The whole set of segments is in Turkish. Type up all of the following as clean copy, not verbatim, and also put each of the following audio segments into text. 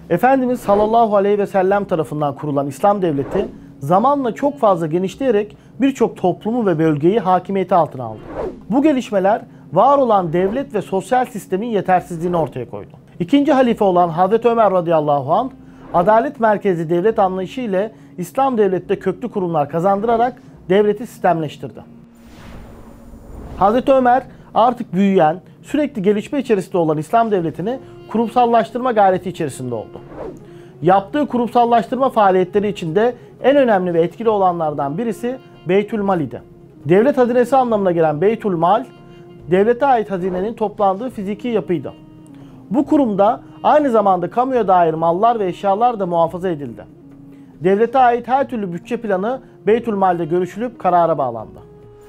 Efendimiz sallallahu aleyhi ve sellem tarafından kurulan İslam devleti zamanla çok fazla genişleyerek birçok toplumu ve bölgeyi hakimiyeti altına aldı. Bu gelişmeler var olan devlet ve sosyal sistemin yetersizliğini ortaya koydu. İkinci halife olan Hazreti Ömer radıyallahu anh, adalet merkezli devlet anlayışı ile İslam devletinde köklü kurumlar kazandırarak devleti sistemleştirdi. Hazreti Ömer artık büyüyen, sürekli gelişme içerisinde olan İslam devletini kurumsallaştırma gayreti içerisinde oldu. Yaptığı kurumsallaştırma faaliyetleri içinde en önemli ve etkili olanlardan birisi Beytülmal idi. Devlet hazinesi anlamına gelen Beytülmal, devlete ait hazinenin toplandığı fiziki yapıydı. Bu kurumda aynı zamanda kamuya dair mallar ve eşyalar da muhafaza edildi. Devlete ait her türlü bütçe planı Beytülmal'de görüşülüp karara bağlandı.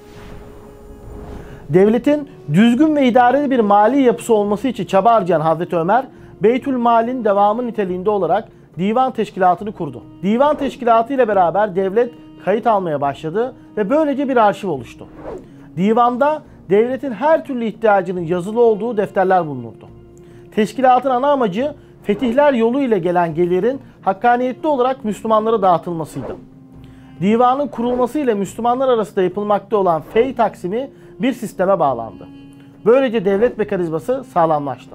Devletin düzgün ve idareli bir mali yapısı olması için çaba harcayan Hazreti Ömer, Beytülmal'in devamı niteliğinde olarak divan teşkilatını kurdu. Divan teşkilatı ile beraber devlet kayıt almaya başladı ve böylece bir arşiv oluştu. Divanda devletin her türlü ihtiyacının yazılı olduğu defterler bulunurdu. Teşkilatın ana amacı fetihler yolu ile gelen gelirin hakkaniyetli olarak Müslümanlara dağıtılmasıydı. Divanın kurulması ile Müslümanlar arasında yapılmakta olan fey taksimi bir sisteme bağlandı. Böylece devlet mekanizması sağlamlaştı.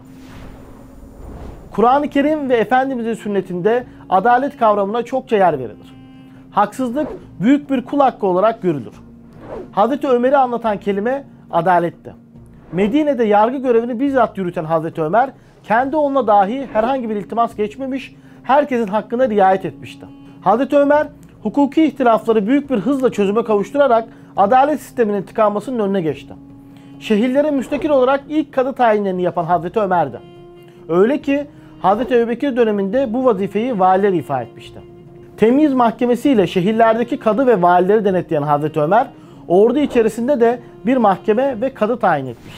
Kur'an-ı Kerim ve Efendimizin sünnetinde adalet kavramına çokça yer verilir. Haksızlık büyük bir kul hakkı olarak görülür. Hazreti Ömer'i anlatan kelime adaletti. Medine'de yargı görevini bizzat yürüten Hazreti Ömer, kendi onunla dahi herhangi bir iltimas geçmemiş, herkesin hakkına riayet etmişti. Hazreti Ömer, hukuki ihtilafları büyük bir hızla çözüme kavuşturarak adalet sisteminin tıkanmasının önüne geçti. Şehirlere müstakil olarak ilk kadı tayinlerini yapan Hazreti Ömer'di. Öyle ki Hazreti Ebubekir döneminde bu vazifeyi valiler ifa etmişti. Temyiz mahkemesi ile şehirlerdeki kadı ve valileri denetleyen Hazreti Ömer, ordu içerisinde de bir mahkeme ve kadı tayin etmişti.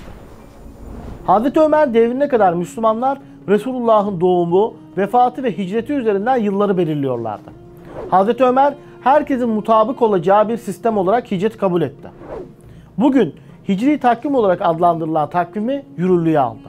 Hazreti Ömer devrine kadar Müslümanlar Resulullah'ın doğumu, vefatı ve hicreti üzerinden yılları belirliyorlardı. Hazreti Ömer herkesin mutabık olacağı bir sistem olarak hicret kabul etti. Bugün Hicri takvim olarak adlandırılan takvimi yürürlüğe aldı.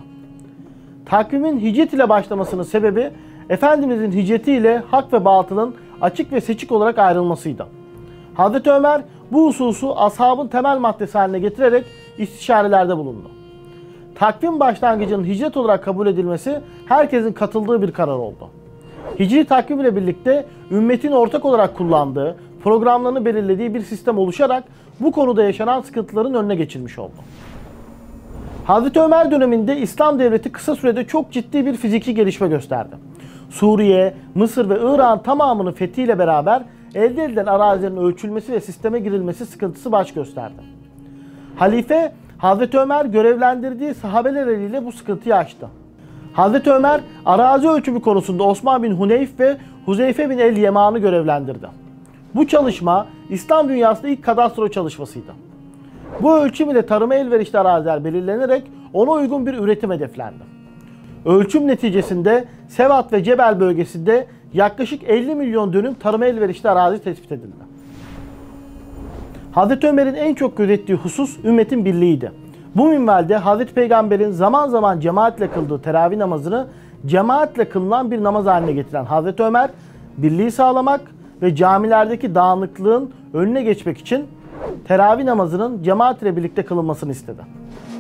Takvimin hicret ile başlamasının sebebi Efendimizin hicreti ile hak ve batılın açık ve seçik olarak ayrılmasıydı. Hazreti Ömer bu hususu ashabın temel maddesi haline getirerek istişarelerde bulundu. Takvim başlangıcının hicret olarak kabul edilmesi herkesin katıldığı bir karar oldu. Hicri takvim ile birlikte ümmetin ortak olarak kullandığı, programlarını belirlediği bir sistem oluşarak bu konuda yaşanan sıkıntıların önüne geçilmiş oldu. Hazreti Ömer döneminde İslam devleti kısa sürede çok ciddi bir fiziki gelişme gösterdi. Suriye, Mısır ve Irak'ın tamamının fethiyle beraber elde edilen arazilerin ölçülmesi ve sisteme girilmesi sıkıntısı baş gösterdi. Halife Hazreti Ömer görevlendirdiği sahabeler eliyle bu sıkıntıyı aştı. Hazreti Ömer arazi ölçümü konusunda Osman bin Huneyf ve Huzeyfe bin el-Yeman'ı görevlendirdi. Bu çalışma İslam dünyasında ilk kadastro çalışmasıydı. Bu ölçüm ile tarıma elverişli araziler belirlenerek ona uygun bir üretim hedeflendi. Ölçüm neticesinde Sevat ve Cebel bölgesinde yaklaşık 50 milyon dönüm tarıma elverişli arazi tespit edildi. Hazreti Ömer'in en çok gözettiği husus ümmetin birliğiydi. Bu minvalde Hazreti Peygamber'in zaman zaman cemaatle kıldığı teravih namazını cemaatle kılınan bir namaz haline getiren Hazreti Ömer, birliği sağlamak ve camilerdeki dağınıklığın önüne geçmek için teravih namazının cemaat ile birlikte kılınmasını istedi.